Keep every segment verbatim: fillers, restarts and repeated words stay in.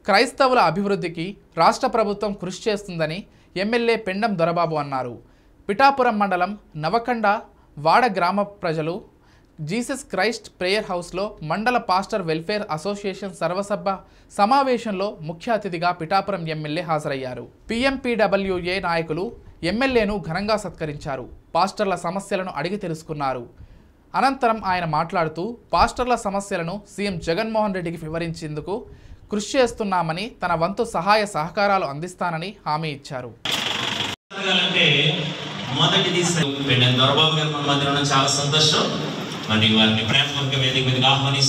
క్రైస్తవుల అభివృద్ధికి రాష్ట్ర ప్రభుత్వం కృషి చేస్తుందని ఎమ్మెల్యే పెండం దొరబాబు అన్నారు. పిఠాపురం మండలం నవకండ వాడ గ్రామ ప్రజలు జీసస్ క్రైస్ట్ ప్రేయర్ హౌస్లో మండల పాస్టర్ వెల్ఫేర్ అసోసియేషన్ సర్వసభ సమావేశంలో ముఖ్య అతిథిగా పిఠాపురం ఎమ్మెల్యే హాజరయ్యారు. పీఎంపీడబ్ల్యూఏ నాయకులు ఎమ్మెల్యేను ఘనంగా సత్కరించారు. పాస్టర్ల సమస్యలను అడిగి తెలుసుకున్నారు. అనంతరం ఆయన మాట్లాడుతూ పాస్టర్ల సమస్యలను సీఎం జగన్మోహన్ రెడ్డికి వివరించేందుకు కృషి చేస్తున్నామని, తన వంతు సహాయ సహకారాలు అందిస్తానని హామీ ఇచ్చారు. మొదటిది పెండం దొరబాబు గారు మన మధ్య ఉన్న చాలా సంతోషం. మరి వారిని ప్రేమపూర్వక వేదిక మీదకి ఆహ్వానిస్తాం.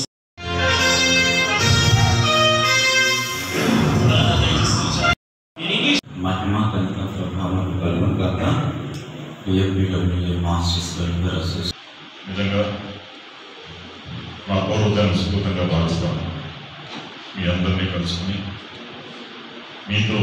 మహిమా కనిక ప్రభావం కలుగుగాక. పీఎంపీడబ్ల్యూఏ మాస్టర్స్ వెల్ఫేర్ అసోసియేషన్ నిజంగా నా పూర్వజన్మ స్ఫూర్తిగా భావిస్తాను. మీ అందరినీ కలుసుకుని మీతో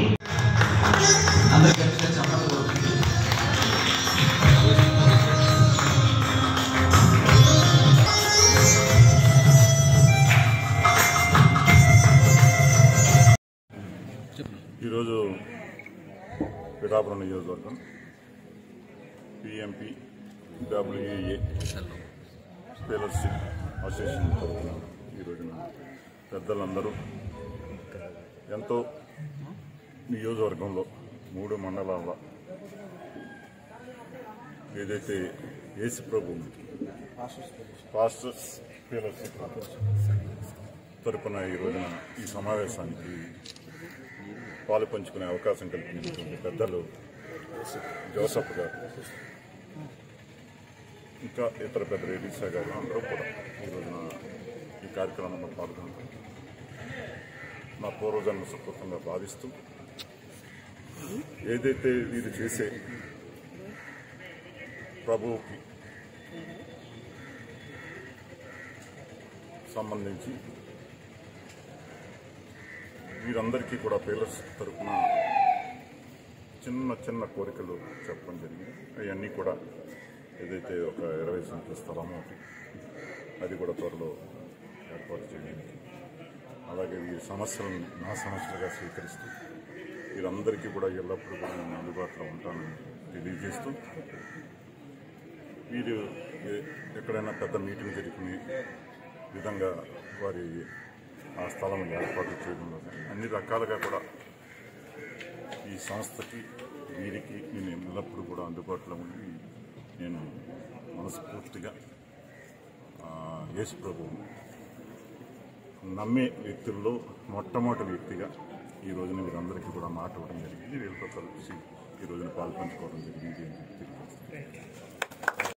ఈరోజు పిఠాపురం నియోజకవర్గం పిఎంపి డబ్ల్యూఏ ఫెలోషిప్ అసోసియేషన్ తరఫున ఈరోజున పెద్దలందరూ ఎంతో నియోజకవర్గంలో మూడు మండలాల ఏదైతే యేసు ప్రభు పాస్టర్స్ ఫెలోషిప్ తరఫున ఈ రోజున ఈ సమావేశానికి పాలు పంచుకునే అవకాశం కల్పించినటువంటి పెద్దలు జోసఫ్ గారు, ఇంకా ఇతర పెద్ద ఎలీసా గారు అందరూ కూడా ఈ రోజున ఈ కార్యక్రమంలో పాల్గొంటారు. నా పూర్వజన్మ సుకృతంగా భావిస్తూ ఏదైతే వీరు చేసే ప్రభువుకి సంబంధించి వీరందరికీ కూడా పేలర్స్ తరఫున చిన్న చిన్న కోరికలు చెప్పడం జరిగింది. అవన్నీ కూడా ఏదైతే ఒక ఇరవై సెంట్ల స్థలము అది కూడా త్వరలో ఏర్పాటు చేయడానికి, అలాగే ఈ సమస్యలను నా సమస్యలుగా స్వీకరిస్తూ వీరందరికీ కూడా ఎల్లప్పుడూ కూడా నేను అందుబాటులో ఉంటానని తెలియజేస్తూ, వీరు ఎక్కడైనా పెద్ద మీటింగ్ జరుగుకునే విధంగా వారి ఆ స్థలం ఏర్పాటు చేయడంలో అన్ని రకాలుగా కూడా ఈ సంస్థకి వీరికి నేను ఎల్లప్పుడూ కూడా అందుబాటులో ఉండి నేను మనస్ఫూర్తిగా యేసు ప్రభువు నమ్మే వ్యక్తుల్లో మొట్టమొదటి వ్యక్తిగా ఈ రోజున వీరందరికీ కూడా మాట ఇవ్వడం జరిగింది. వీళ్ళతో కలిసి ఈ రోజున పాల్పంచుకోవడం జరిగింది.